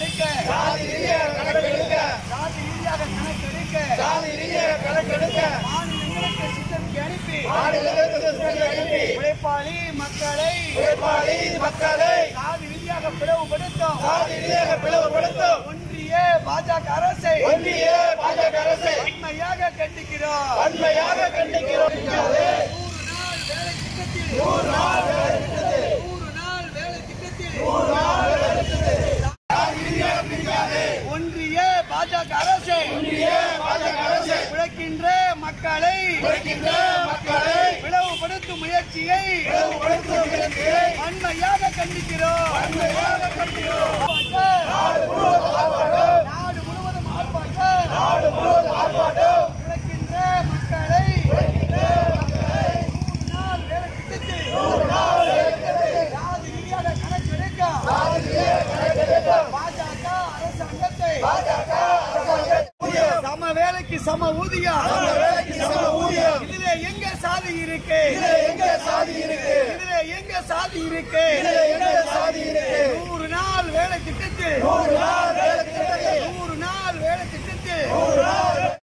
கணக்கெடுக்க மாநிலங்களுக்கு சித்தரிக்க அனுப்பி உழைப்பாளி மக்களை சாதி ரீதியாக பிளவுபடுத்தும் ஒன்றிய பாஜக அரசை வன்மையாக கண்டிக்கிறோம். 100 நாள் வேலை திட்டத்தில் ஒன்றிய பாஜக அரசை உழைக்கின்ற மக்களை பிளவுபடுத்தும் முயற்சியை வன்மையாக கண்டிக்கிறோம். நாடு முழுவதும் ஆர்ப்பாட்டம். உழைக்கின்ற மக்களை 100 நாள் வேலை திட்டத்தில் சாதி ரீதியாக கணக்கெடுக்க பாஜக அரசாங்கத்தை சம வேலைக்கு சம ஊதியம். இதுல எங்க சாதி இருக்கு? 100 நாள் வேலை திட்டத்தில்